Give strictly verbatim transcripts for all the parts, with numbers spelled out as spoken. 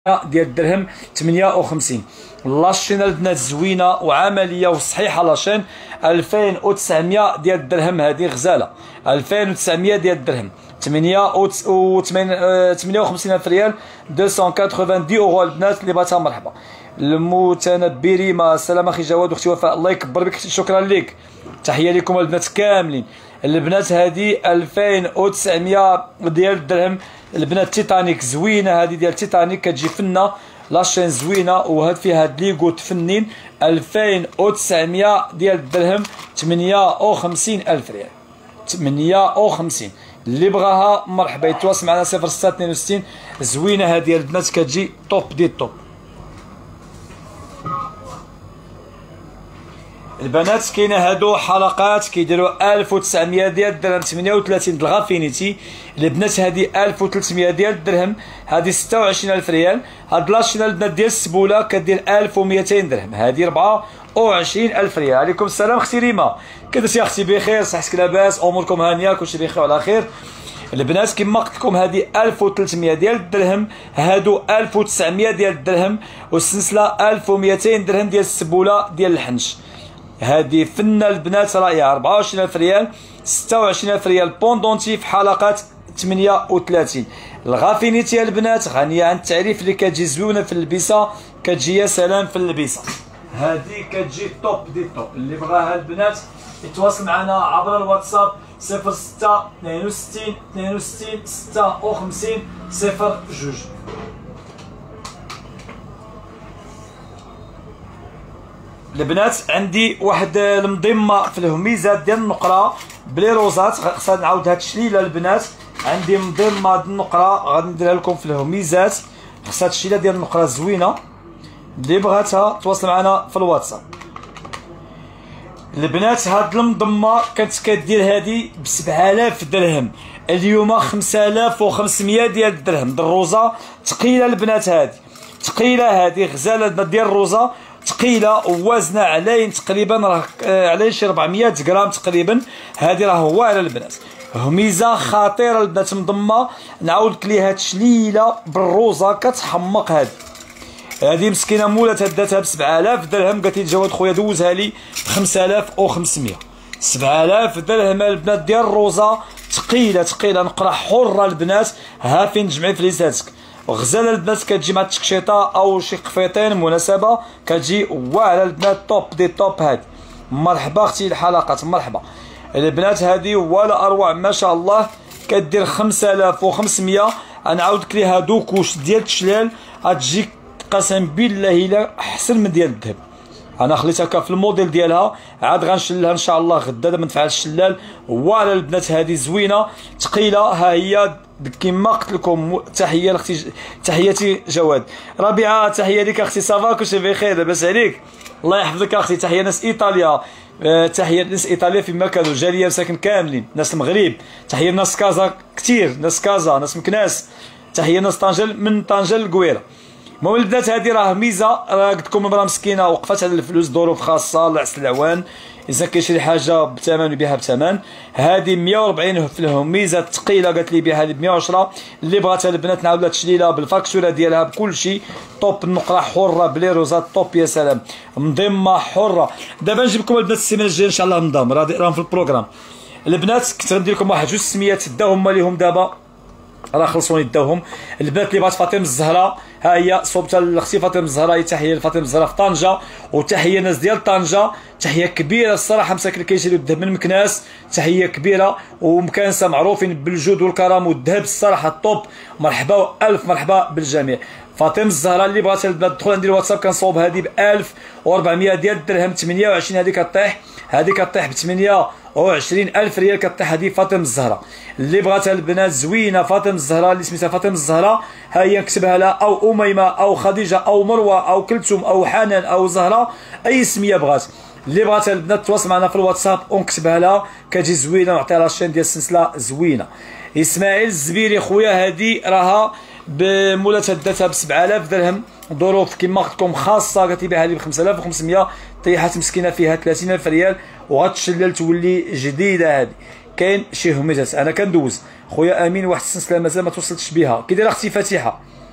ديال الدرهم ثمانية وخمسين. لاشين البنات زوينه وعمليه وصحيحه لاشين ألفين وتسعمية ديال الدرهم. هذه غزاله ألفين وتسعمية ديال الدرهم ثمانية وخمسين الف ريال مئتين وثمانين اورو. البنات اللي بغاتها مرحبا. المتنبري ما السلام اخي جواد واختي وفاء الله يكبر بك شكرا لك. تحيه لكم البنات كاملين. البنات هذه ألفين وتسعمية ديال الدرهم. البنات تيتانيك زوينه هذه ديال تيتانيك كتجي فنه لاشين زوينه وهاد فيها هاد ليغو تفنين. ألفين وتسعمية ديال الدرهم ثمانية وخمسين الف ريال ثمانية وخمسين. اللي بغاها مرحبا يتواصل معنا صفر ستة اثنين وستين. زوينه هذه البنات كتجي توب دي توب. البنات كاينه هادو حلقات كيديروا ألف وتسعمية ديال الدرهم ثمانية وثلاثين د الغافينيتي. البنات هذه ألف وثلاثمية ديال الدرهم هذه ستة وعشرين الف ريال. هاد لاشين البنات ديال السبوله كدير ألف ومئتين درهم هذه أربعة وعشرين الف ريال. عليكم السلام اختي ريما كي درتي اختي بخير صحتك لاباس اموركم هانيه كلشي بخير وعلى خير. البنات كما قلت لكم هذه ألف وثلاثمية ديال الدرهم هادو ألف وتسعمية ديال الدرهم والسلسله ألف ومئتين درهم ديال السبوله ديال الحنش. هذه فنه البنات رائعه أربعة وعشرين الف ريال ستة وعشرين الف ريال بوندونتي في حلقات ثمانية وثلاثين. الغافينيتي البنات غنيه عن التعريف اللي كتجي زوينه في اللبسه كتجي يا سلام في اللبسه. هذه كتجي توب دي توب. اللي بغاها البنات يتواصل معنا عبر الواتساب صفر ستة اثنين وستين اثنين وستين ستة وخمسين صفر جوج. البنات عندي واحد المضمه في الهميزات ديال النقره بلي روزات خصها نعاود هاد الشليله. البنات عندي مضمه د النقره غادي نديرها لكم في الهميزات خصها هاد الشليله ديال النقره زوينه. اللي بغاتها تواصل معنا في الواتساب. البنات هاد المضمه كانت كدير هادي ب سبعة آلاف درهم اليوم خمسة آلاف وخمسمية ديال الدرهم. الروزه ثقيله البنات هادي ثقيله هادي غزاله ديال الروزه ثقيله ووزنها علين تقريبا راه علين شي أربعمية غرام تقريبا. هذه راه واعره البنات هميزه خطيره البنات مضمه. نعاود لك ليها تشليله بالروزه كتحمق. هذه هذه مسكينه مولاتها داتها ب سبعة آلاف درهم قالت لي جواد خويا دوزها لي ب خمسة آلاف وخمسمية. سبعة آلاف درهم البنات ديال الروزه ثقيله ثقيله نقرا حره البنات. ها فين تجمعي فليساتك. غزاله البنات كتجي مع التكشيطه او شي قفيطين مناسبه كتجي واعره البنات توب دي توب. هذه مرحبا اختي الحلقات مرحبا. البنات هذه ولا اروع ما شاء الله كدير خمسة آلاف وخمسمية. نعاود لك ليها دوكوش ديال التشلال غتجيك قسم بالله الا احسن من ديال الذهب. انا خليتها هكا في الموديل ديالها عاد غنشلها ان شاء الله غدا دابا نفعل الشلال. واعره البنات هذه زوينه ثقيله. ها هي كما قلت لكم. تحيه لاختي تحياتي جواد. ربيعه تحيه لك اختي صافا كلشي بخير لاباس عليك الله يحفظك اختي. تحيه ناس ايطاليا تحيه ناس ايطاليا فيما كانوا جاليه مساكن كاملين. ناس المغرب تحيه ناس كازا كثير ناس كازا ناس مكناس. تحيه ناس طنجة من طنجة للقويره. المهم البنات هذه راه ميزه راه قلت لكم امراه مسكينه وقفات على الفلوس ظروف خاصه لعس العوان اذا كيشري حاجه بثمن يبيعها بثمن. هذه مية وأربعين في الهميزه ثقيله قالت لي بيعها ب مية وعشرة. اللي بغاتها البنات نعاود لها تشليله بالفاكتوره ديالها بكل شيء توب. النقره حره بلي روزات توب يا سلام مضمه حره. دابا نجيب لكم البنات السيمانه الجايه ان شاء الله نضام راه راهم في البروغرام. البنات كنت غندير لكم واحد جوج سميات داهم هما ليهم دابا راه خلصوني داوهم. البنات اللي بغات فاطمه الزهراء ها هي صوبتها لاختي فاطمه الزهراء. تحيه لفاطمه الزهراء في طنجه وتحيه ناس ديال طنجه. تحيه كبيره الصراحه مساكن كيشريو الذهب من مكناس. تحيه كبيره ومكانسه معروفين بالجود والكرم والذهب الصراحه الطوب. مرحبا والف مرحبا بالجميع. فاطمه الزهراء اللي بغات البنات تدخل عندي الواتساب كنصوب هذه ب ألف وأربعمية ديال الدرهم ثمانية وعشرين. هذه كطيح هذه كطيح ب ثمانية وعشرين الف ريال كطيح. هذه فاطمه الزهراء اللي بغاتها البنات زوينه. فاطمه الزهراء اللي سميتها فاطمه الزهراء ها هي نكتبها لها او اميمه او خديجه او مروه او كلثوم او حنان او زهراء اي سميه بغات. اللي بغاتها البنات تواصل معنا في الواتساب ونكتبها لها كتجي زوينه ونعطيها لاشين ديال السلسله زوينه. اسماعيل الزبيري خويا هذه راها بمولاتها داتها ب سبعة آلاف درهم ظروف كما قلت لكم خاصه قالت لي بيعها لي ب خمسة آلاف وخمسمية. طيحات مسكينه فيها ثلاثين الف ريال وغتشلل تولي جديده. هذه كاين شي هميزات انا كندوز خويا امين واحد السلسله مازال ما توصلتش بها كي دايره اختي فاتحه.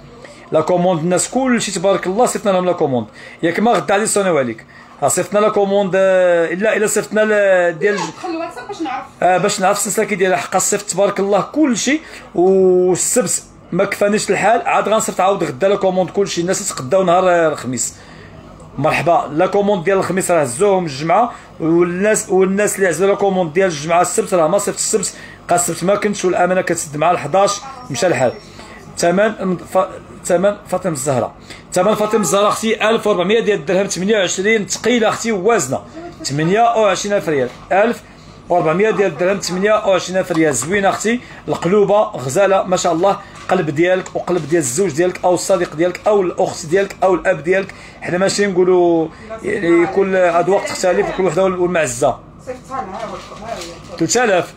لا كوموند الناس كلشي تبارك الله صيفطنا لهم لا كوموند، ياك ما غدا غادي يصونيو عليك. صيفطنا لا كوموند الا الا صيفطنا ديال دخل الواتساب باش نعرف اه باش نعرف السلسله كي دايره، حقا صيفط تبارك الله كلشي. والسبت ما كفانيش الحال، عاد غنصيفط عاود غدا لا كوموند كلشي، الناس يتقداو نهار الخميس. مرحبا. لا كوموند ديال الخميس راه هزوهم الجمعه، والناس والناس اللي عزلوا لا كوموند ديال الجمعه السبت راه ما صيفط السبت، بقى السبت ما كنتش، والامانه كتسد مع الحداش مشى الحال. ثمن ف... ثمن فاطمه الزهراء، ثمن فاطمه الزهراء اختي ألف وأربعمية ديال الدرهم، ثمانية وعشرين ثقيله اختي ووازنه، ثمانية وعشرين ألف ريال. ألف وأربعمية ديال الدرهم، ثمانية وعشرين ألف ريال. زوينه اختي، القلوبه غزاله ما شاء الله، قلب ديالك وقلب ديال الزوج ديالك او الصديق ديالك او الاخت ديالك او الاب ديالك. حنا ماشي نقولوا يعني كل هذا وقت تختلف وكل وحده والمعزه. صيفطها لها ثلاثة آلاف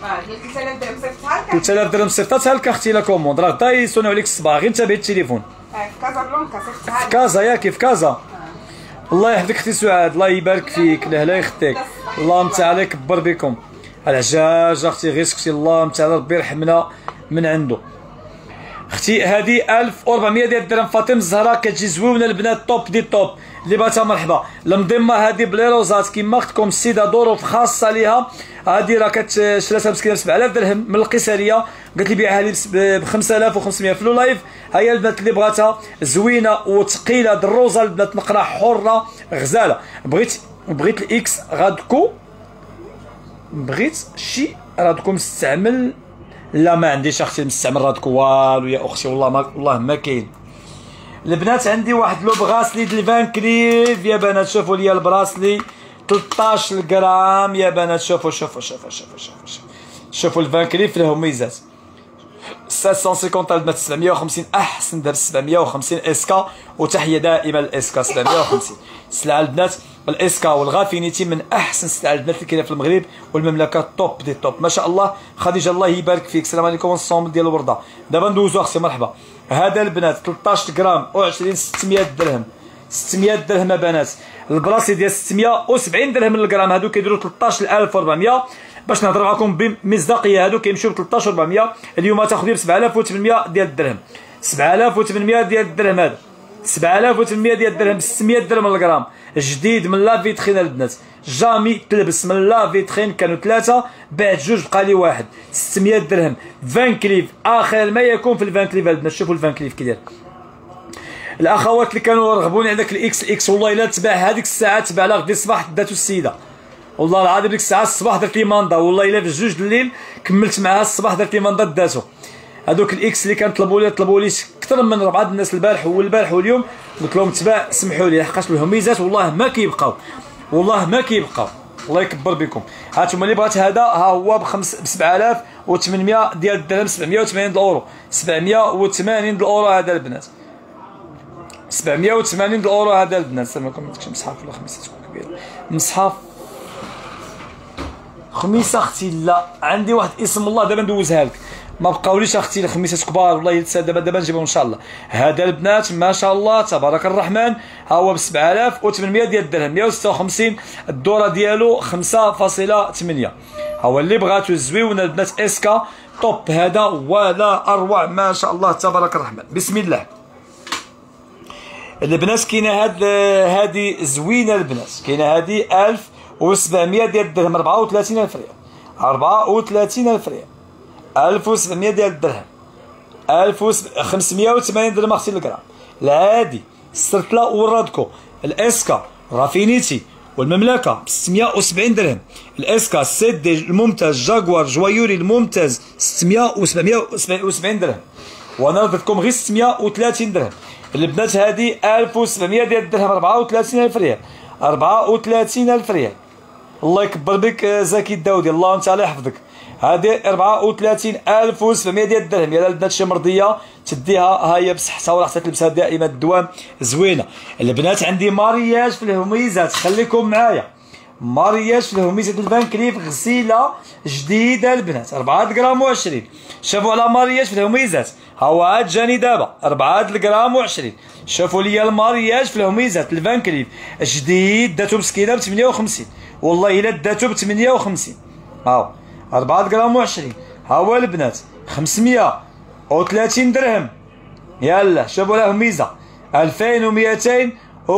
ثلاثة آلاف درهم صيفطتها لك اختي لا كوموند، راه غدا يصونيو عليك الصباح، غير تابعي التليفون. في كازابلانكا صيفطها في كازا ياكي في كازا. الله يحفظك اختي سعاد، الله يبارك فيك، لا يخطيك، اللهم تعالى يكبر بكم. العجاج اختي غير سكتي، اللهم تعالى ربي يرحمنا من عنده. اختي هذه ألف وأربعمية ديال الدرهم فاطمه الزهراء، كتجي زوينه البنات، توب دي توب اللي بغاتها مرحبا. المضمه هذه بلي روزات كيما اختكم السيده ظروف خاصه ليها، هذه راه كتشراتها مسكينه ب سبعة آلاف درهم من القيصريه، قالت لي بيعها لي ب خمسة آلاف وخمسمية في لو لايف. ها هي البنات اللي بغاتها زوينه وثقيله، دروزه البنات، نقره حره غزاله. بغيت بغيت الاكس غادكو، بغيت شي رادكو مستعمل، لا ما عنديش اختي مستعمل رادكو والو يا اختي، والله ما والله ما كاين. البنات عندي واحد لو براسلي ديال فان كليف يا بنات، شوفوا لي البراسلي ثلاثطاش غرام يا بنات، شوفوا شوفوا شوفوا شوفوا شوفوا شوفوا, شوفوا الفان كليف له ميزات. سبعمية وخمسين البنات، سبعمية وخمسين احسن دابا، سبعمية وخمسين اسكا، وتحيه دائما الاسكا سبعمية وخمسين. السلعه البنات الاسكا والغافينيتي من احسن السلعه البنات اللي كاينه في المغرب والمملكه، توب دي توب ما شاء الله. خديجه الله يبارك فيك، السلام عليكم. الصوم ديال الورده دابا ندوزو اختي مرحبا. هذا البنات ثلاثطاش غرام و20 ستمية درهم، ستمية درهم يا بنات. البلاصي ديال ستمية وسبعين درهم للغرام، هادو كيديروا ثلاثطاش ألف وأربعمية. باش نهضر معكم بمصداقيه، هادو كيمشيو ب ثلاثطاش وأربعمية، اليوم تاخذي ب سبعة آلاف وثمانمية ديال الدرهم، سبعة آلاف وثمانمية ديال الدرهم، هذا سبعة آلاف وثمانمية ديال الدرهم ب ستمية درهم للغرام، جديد من لا فيترين البنات، جامي تلبس من لا فيترين، كانوا ثلاثه بعت جوج بقى لي واحد، ستمية درهم. فان كليف اخر ما يكون في الفان كليف البنات، شوفوا الفان كليف كي داير. الاخوات اللي كانوا رغبوني عندك الاكس الاكس، والله الا تباع هذيك الساعه، تباع لها غدي الصباح داتو السيده، والله العظيم ديك الساعه الصباح درت لي ماندا، والله الا في جوج الليل كملت معها الصباح درت لي ماندا داتو. هذوك الاكس اللي كنطلبوا لي طلبوا لي اكثر من ربعه الناس البارح والبارح واليوم، قلت لهم تباع سمحوا لي لحقاش لهم ميزات، والله ما كيبقاو، والله ما كيبقاو، الله يكبر بكم. هانتوما اللي بغات هذا ها هو بخمس ب سبعة آلاف وثمانمية ديال الدرهم، سبعمية وثمانين الاورو، سبعمية وثمانين الاورو هذا البنات، سبعمية وثمانين الاورو هذا البنات. السلام عليكم. عندكش مصحف ولا خميسه تكون كبيره؟ مصحف خميسه اختي، لا عندي واحد اسم الله دابا ندوزها لك، ما بقاوليش اختي الخميسات كبار، والله يلتسى دابا دابا نجيبهم ان شاء الله. هذا البنات ما شاء الله تبارك الرحمن، ها هو ب سبعة آلاف وثمانمية ديال الدرهم، مية وستة وخمسين الدوره ديالو خمسة فاصلة ثمانية. ها هو اللي بغاتو الزويونه البنات اسكا توب، هذا ولا اروع ما شاء الله تبارك الرحمن. بسم الله البنات. كاينه هاد هادي زوينه البنات، كاينه هادي ألف وسبعمية ديال الدرهم، أربعة وثلاثين ألف ريال، أربعة وثلاثين ألف ريال، ألف وسبعمية ديال الدرهم، ألف وخمسمية وثمانين درهم اختي الغرام. العادي السرتلا والرادكو، الاسكا رافينيتي والمملكه ب ستمية وسبعين درهم، الاسكا سيت دي الممتاز جاكوار جوايوري الممتاز ستمية وسبعمية وسبعين درهم، وانا درتكم غير ستمية وثلاثين درهم. البنات هذه ألف وسبعمية ديال الدرهم، أربعة وثلاثين ألف ريال، أربعة وثلاثين ألف ريال. الله يكبر بك زكي الداودي، الله تعالى يحفظك. هذه أربعة وثلاثين ألف وسبعمية ديال الدرهم. يا البنات شي مرضيه تديها، ها هي بصحتها وراح تلبسها دائما الدوام، زوينه. البنات عندي مارياج في الهميزات، خليكم معايا، مارياج في الهميزات الفان كليف غسيله جديده البنات، أربعة غرام وعشرين. شوفوا على مارياج في الهميزات، ها هو عاد جاني دابا أربعة غرام وعشرين. شوفوا لي المارياج في الهميزات الفان كليف جديد، داتو مسكينه ب ثمانية وخمسين، والله الا داتو ب ثمانية وخمسين. هاو أربعة غرام وعشرين. ها هو البنات خمسمية وثلاثين درهم، يلا شوفوا لهم ميزه ألفين ومئتين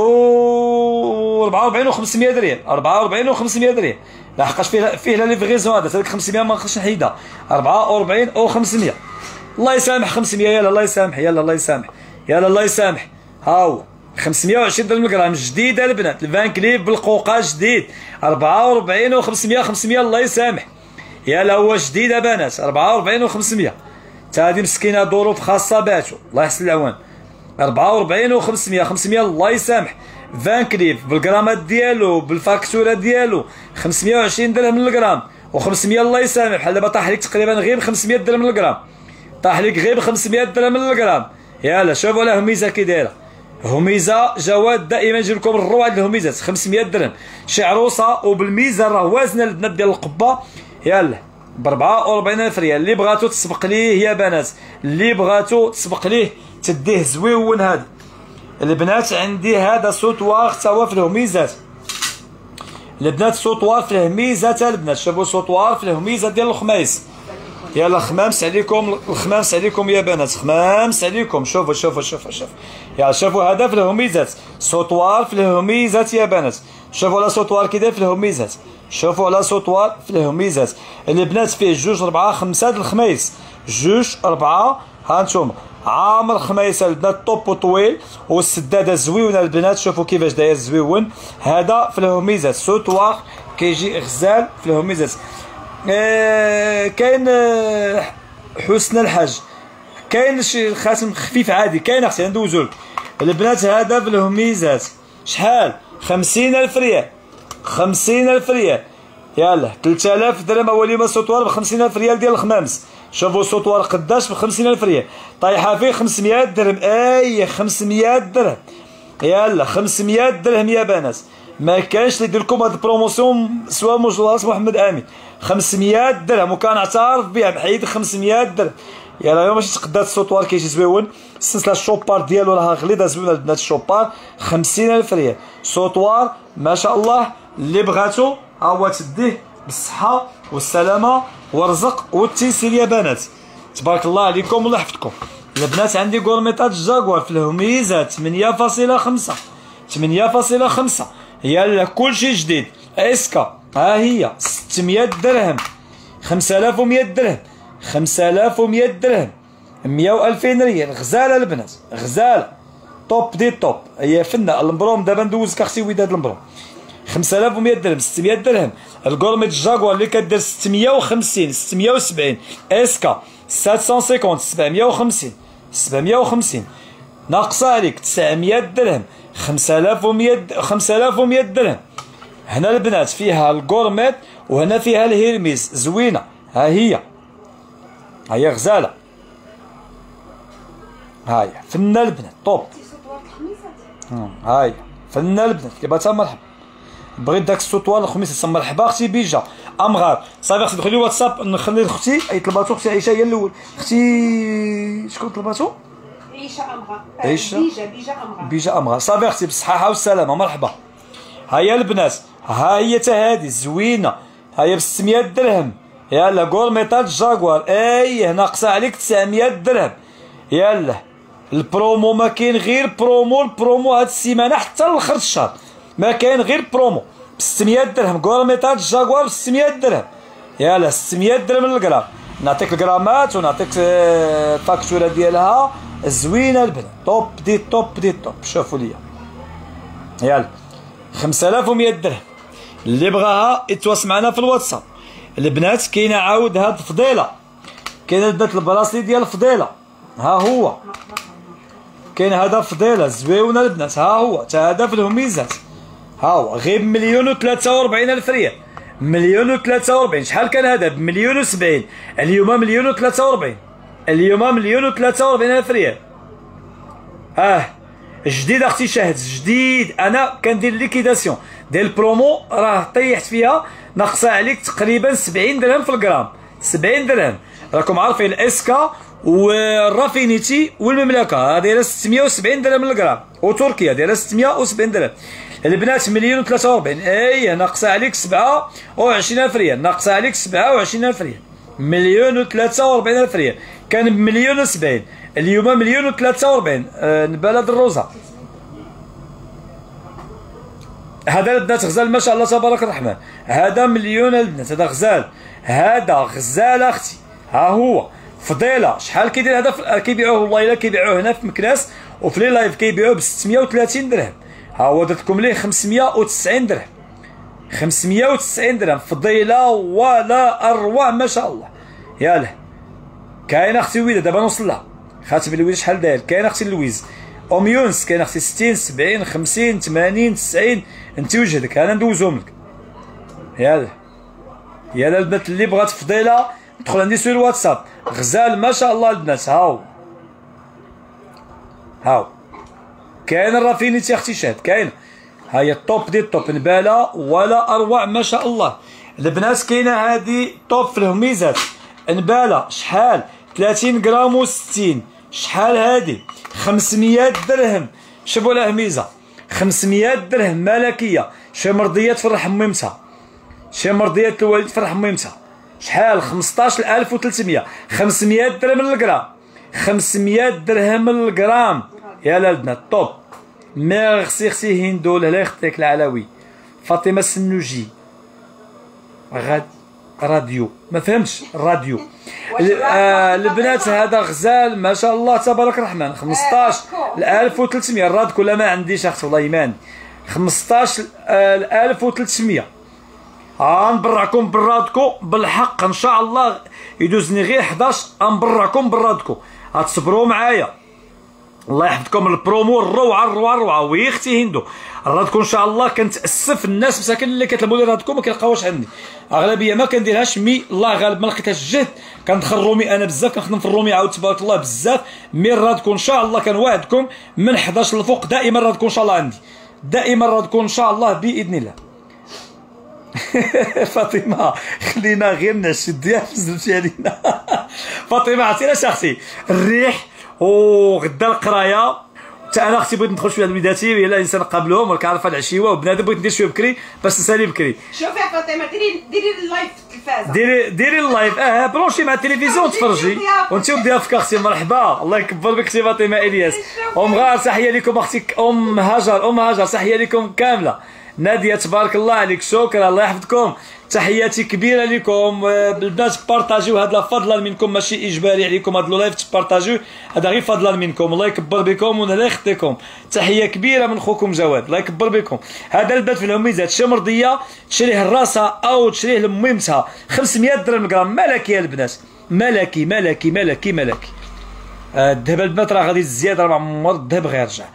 وأربعة وأربعين وخمسمية ريال، أربعة وأربعين وخمسمية ريال، لحقاش فيه فيه لا ليفغيزون هذا، هذيك خمسمية ما نقدرش نحيدها، أربعة وأربعين وخمسمية. الله يسامح خمسمية، يلا الله يسامح، يلا الله يسامح، يلا الله يسامح. ها هو خمسمية وعشرين درهم الغرام جديده البنات، الفان كليب بالقوقا جديد، أربعة وأربعين وخمسمية، خمسمية الله يسامح. يلا هو جديد بنات، أربعة وأربعين وخمسمية. تا هادي مسكينه ظروف خاصه باتو، الله يحسن العوان. أربعة وأربعين وخمسمية، خمسمية الله يسامح. فان كليف بالجرامات ديالو بالفاكتوره ديالو خمسمية وعشرين درهم للغرام، و500 الله يسامح. بحال دابا طاح لك تقريبا غير خمسمية درهم للغرام، طاح لك غير خمسمية درهم للغرام. يلا شوفوا على هميزه كي دايره، هميزه جواد دائما يجيب لكم الروعه ديال الهميزات، خمسمية درهم شي عروسه وبالميزان راه وازنه البنات ديال القبه. يلا ب أربعة وأربعين ألف ريال. اللي بغاتو تسبق ليه يا بنات، اللي بغاتو تسبق ليه تديه زويون. هذا البنات عندي هذا سوطوار تا هو في الهميزات، البنات سوطوار في الهميزات البنات، شوفوا سوطوار في الهميزه ديال الخمايس. يلا خمامس عليكم، الخمامس عليكم يا بنات، خمامس عليكم. شوفوا شوفوا شوفوا شوفوا يلا شوفوا هذا في الهميزات، سوطوار في الهميزات يا بنات. شوفوا على سوطوار كي داير في الهميزات، شوفوا على سوطوار في الهميزات. البنات فيه جوج أربعة خمسة د الخمايس، جوج أربعة. ها انتم عامر خميسه البنات طوب وطويل، والسداده زويونه البنات، شوفوا كيفاش داير زويون. هذا في الهميزات سوطوار كيجي غزال في الهميزات. آه كاين آه حسن الحاج، كاين شي خاتم خفيف عادي، كاين اختي ندوزو لك البنات. هذا في الهميزات شحال؟ خمسين ألف ريال، خمسين ألف ريال. يلا ثلاثة آلاف درهم اولي ما سوطوار ب خمسين ألف ريال ديال الخمامس. شوفوا سوطوار قداش ب خمسين ألف ريال، طايحه فيه خمسمية درهم. اي خمسمية درهم، يلا خمسمية درهم يا بنات. ما كانش اللي يدير لكم هاد البروموسيون سوا مجوهرات محمد امين، خمسمية درهم وكنعترف بها بحيد خمسمية درهم. يلا اليوم ماشي تقدات السوطوار كيجي زويون، السلسله الشوبار ديالو راها غليظه زوينه البنات، الشوبار خمسين ألف ريال. سوطوار ما شاء الله، اللي بغاتو ها هو تديه بالصحه والسلامه والرزق والتيسير يا بنات. تبارك الله عليكم والله يحفظكم. البنات عندي غورميطات جاكوار في الهميزات ثمانية فاصلة خمسة، ثمانية فاصلة خمسة. يلا كلشي جديد. اسكا ها هي ستمية درهم، خمسة آلاف ومية درهم، خمسة آلاف ومية درهم، مية وألفين ريال. غزاله البنات، غزاله توب دي توب. هي فنه المبروم. دابا ندوزك اختي وداد المبروم. خمسة آلاف ومية درهم، ستمية درهم. الكورميت جاكوار اللي كدير ستمية وخمسين، ستمية وسبعين. اسكا سبعمية وخمسين، سبعمية وخمسين، سبعمية وخمسين. ناقصه عليك تسعمية درهم، خمسة آلاف ومية، خمسة آلاف ومية درهم. هنا البنات فيها الكورميت وهنا فيها الهيرميز زوينه. ها هي ها هي غزاله، ها هي فنه البنات طوب. ها هي فنه البنات اللي بغاتها مرحبا. بغيت داك السوطوار الخميس مرحبا اختي بيجا امغار. صافي اختي دخلي واتساب نخلي اختي اي طلباتو. اختي عيشه هي الاول. اختي شكون طلباتو؟ عيشه امغار. عيشه بيجا بيجا امغار. بيجا امغار. صافي اختي بالصحه والسلامه مرحبا. ها هي البنات، ها هي تا هادي زوينه، ها هي ب ستمية درهم. يلا غورميطات جاكوار. اي ناقصه عليك تسعمية درهم. يلا البرومو ما كاين غير برومو، البرومو هاد السيمانه حتى لاخر الشهر ما كاين غير برومو ب ستمية درهم. غورميطات جاكوار ب ستمية درهم. يلا ستمية درهم للغرام. نعطيك الغرامات ونعطيك الفاكتوره ديالها زوينه البنات، توب دي توب دي توب. شوفوا ليا يلا خمسة آلاف ومية درهم. اللي بغاها يتواصل معنا في الواتساب. البنات كاينه عاود هاد الفضيله، كاينه البنات البراسلي ديال الفضيله. ها هو كاين هذا فضيله زويونه البنات. ها هو تا هذا في الهميزات. ها هو غير بمليون وثلاثة وأربعين ألف ريال، مليون وثلاثة وأربعين. شحال كان هذا؟ بمليون وسبعين. اليوم مليون وثلاثة وأربعين، اليوم مليون وثلاثة وأربعين ألف ريال. اه جديد اختي شاهد، جديد. انا كندير ليكيداسيون ديال البرومو، راه طيحت فيها، ناقصه عليك تقريبا سبعين درهم في الغرام، سبعين درهم. راكم عارفين الاسكا والرافينيتي والمملكه دايره ستمية وسبعين درهم للغرام، وتركيا دايره ستمية وسبعين درهم. البنات مليون وثلاثة وأربعين. اي ناقصه عليك سبعة وعشرين ألف ريال، ناقصه عليك سبعة وعشرين ألف ريال، مليون وثلاثة وأربعين ألف ريال. كان بمليون وسبعين، اليوم مليون وثلاثة وأربعين. آه نباله دروزه. هذا البنات غزال ما شاء الله تبارك الرحمن. هذا مليون البنات. هذا غزال. هذا غزال اختي. ها هو فضيله. شحال كيدير هذا؟ كيبيعوه والله الا كيبيعوه هنا في مكناس وفي لي لايف كيبيعوه ب ستمية وثلاثين درهم. ها هو درت لكم ليه خمسمية وتسعين درهم. خمسمية وتسعين درهم فضيله ولا اروع ما شاء الله. ياله كاين اختي ويده دابا نوصل لها. خاتم الويز شحال داير؟ كاين اختي لويز ام يونس كاين اختي ستين سبعين خمسين ثمانين تسعين. انت وجهدك انا ندوزهم لك. ياله يالا البنات اللي بغات فضيله دخل عندي سور الواتساب. غزال ما شاء الله البنات. هاو هاو كاين الرافينيتي اختي شاد كاين. ها هي الطوب ديال الطوب نباله ولا اروع ما شاء الله. البنات كاينه هذه طوب في الهميزات نباله شحال؟ ثلاثين غرام و ستين. شحال هذه؟ خمسمية درهم. شوفوا الهميزه خمسمية درهم ملكيه. شي مرضيات فرح ميمتها. شي مرضيات الوالد فرح ميمتها. شحال؟ خمسطاش ألف وثلاثمية. خمسمية درهم للغرام. خمسمية درهم للغرام. يا البنات طوب. ميرسي اختي هندو الله يخطيك العلوي. فاطمه السنوجي غاد راديو ما فهمتش الراديو. آه البنات هذا غزال ما شاء الله تبارك الرحمن. خمسطاش ألف وثلاثمية. الرادكو لا ما عنديش اختي والله يمان. خمسطاش ألف وثلاثمية. ها نبرعكم بالرادكو بالحق ان شاء الله يدوزني غير حداش. نبرعكم بالرادكو غتصبروا معايا. الله يحفظكم. البرومو الروعه الروعه الروعه. وي اختي هندو الرادكو ان شاء الله كنتاسف الناس مساكن اللي كيطلبوا لي الرادكو ما كيلقاوش عندي. اغلبيه ما كنديرهاش مي الله غالب ما لقيتهاش الجهد. كندخل الرومي انا بزاف كنخدم في الرومي عاود تبارك الله بزاف. مي الرادكو ان شاء الله كنوعدكم من حداش للفوق دائما الرادكو ان شاء الله عندي. دائما الرادكو ان شاء الله باذن الله. فاطمه خلينا غير نشديها بزاف علينا. فاطمه عرفتي اختي الريح وغدا القرايه. حتى انا اختي بغيت ندخل شويه لوليداتي ولا الانسان نقابلهم ولا كنعرف العشيوه وبنادم بغيت ندير شويه بكري باش نسالي بكري. شوفي فاطمه ديري ديري اللايف في التلفازه. ديري ديري اللايف اه بلونشي مع التلفزيون تفرجي وانت وضيافك اختي مرحبا. الله يكبر بك اختي فاطمه الياس. ام غار تحيه لكم اختي ام هاجر. ام هاجر تحيه لكم كامله. ناديه تبارك الله عليك شكرا الله يحفظكم. تحياتي كبيره لكم البنات. بارطاجيو هذا فضلا منكم ماشي اجباري عليكم. هذا اللايف تبارطاجيو هذا غير فضلا منكم. الله يكبر بكم الله يخطيكم. تحيه كبيره من خوكم جواد الله يكبر بكم. هذا البنات في الهميزات شي مرضيه تشريه لراسها او تشريه لميمتها. خمسمية درهم الغرام ملكي يا البنات. ملكي ملكي ملكي ملكي. الذهب البنات راه غادي الزياده راه عمر الذهب غيرجع.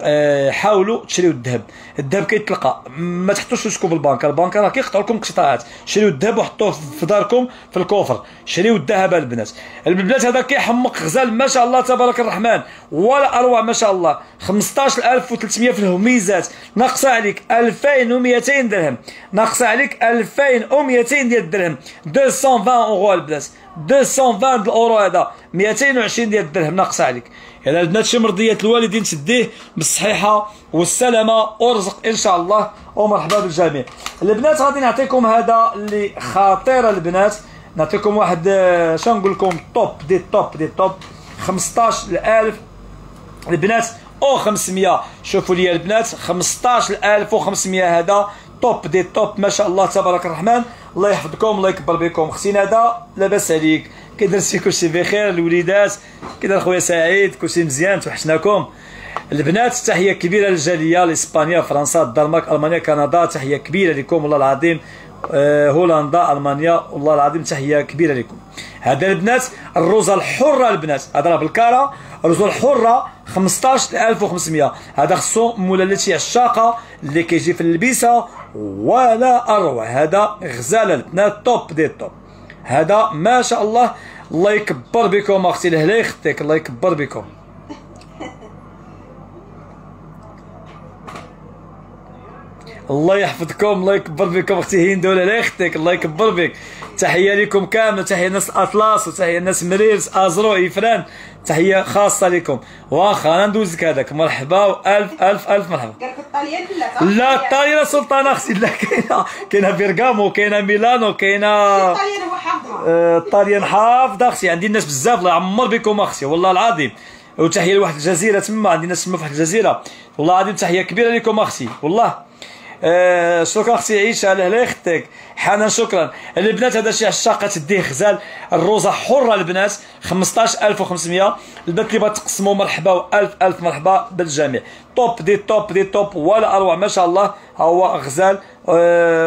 أه حاولوا تشريو الذهب. الذهب كيتلقى ما تحطوش فلوسكم بالبنك. البنك راه كيقطعوا لكم قطاعات. شريو الذهب وحطوه في داركم في الكوفر. شريو الذهب البنات. البنات هذا كيحمق غزال ما شاء الله تبارك الرحمن ولا اروع ما شاء الله. خمسطاش ألف وثلاثمية في الهميزات. ناقصه عليك ألفين ومئتين درهم. ناقصه عليك ألفين ومئتين ديال الدرهم. مئتين وعشرين اورو البنات. مئتين وعشرين اورو هذا مئتين وعشرين ديال الدرهم ناقصه عليك. يا البنات شي مرضيات الوالدين تديه بالصحيحه والسلامه ورزق ان شاء الله ومرحبا بالجميع. البنات غادي نعطيكم هذا اللي خطير البنات. نعطيكم واحد شنو نقول لكم طوب دي الطوب دي الطوب. خمسطاش ألف البنات او خمسمية. شوفوا لي البنات خمسطاش ألف وخمسمية. هذا طوب دي الطوب ما شاء الله تبارك الرحمن. الله يحفظكم الله يكبر بكم. اختي هذا لاباس عليك كي درتي كلشي بخير. الوليدات كي داير خويا سعيد كلشي مزيان توحشناكم. البنات تحيه كبيره للجاليه لاسبانيا فرنسا الدنمارك المانيا كندا. تحيه كبيره لكم والله العظيم. أه هولندا المانيا والله العظيم تحيه كبيره لكم. هذا البنات الروزه الحره البنات. هذا راه بالكاره الروزه الحره خمسطاش ألف وخمسمية. هذا خصو مولاتي عشاقه اللي كيجي في اللبسه ولا اروع. هذا غزاله البنات طوب دي الطوب. هذا ما شاء الله الله يكبر بكم اختي الله يخطيك الله يكبر بكم. الله يحفظكم الله يكبر بكم اختي هند الله يخطيك الله يكبر بك. تحيه لكم كامله. تحيه الناس اطلس وتحيه الناس مريرس ازرو ايفران. تحيه خاصه لكم. واخا انا ندوز لك هذاك مرحبا والف الف الف مرحبا. قالك الطاليان لا لا الطاليان سلطان اختي لا كاينه كاينه بيرغامو كاينه ميلانو كاينه الطاليان هو حافظها. آه الطاليان حافظه اختي. عندي الناس بزاف الله يعمر بكم اختي والله العظيم. وتحيه لواحد الجزيره تما، عندي ناس تما في واحد الجزيره والله العظيم. تحيه كبيره لكم اختي والله. آه شكرا اختي عيشه على الله يخطيك. حنان شكرا. البنات هذا شي عشاقه تديه غزال الروزه حره البنات خمسطاش ألف وخمسمية. البنات اللي بغات تقسموا مرحبا والف الف مرحبا بالجميع. توب دي توب دي توب ولا اروع ما شاء الله. ها هو غزال آه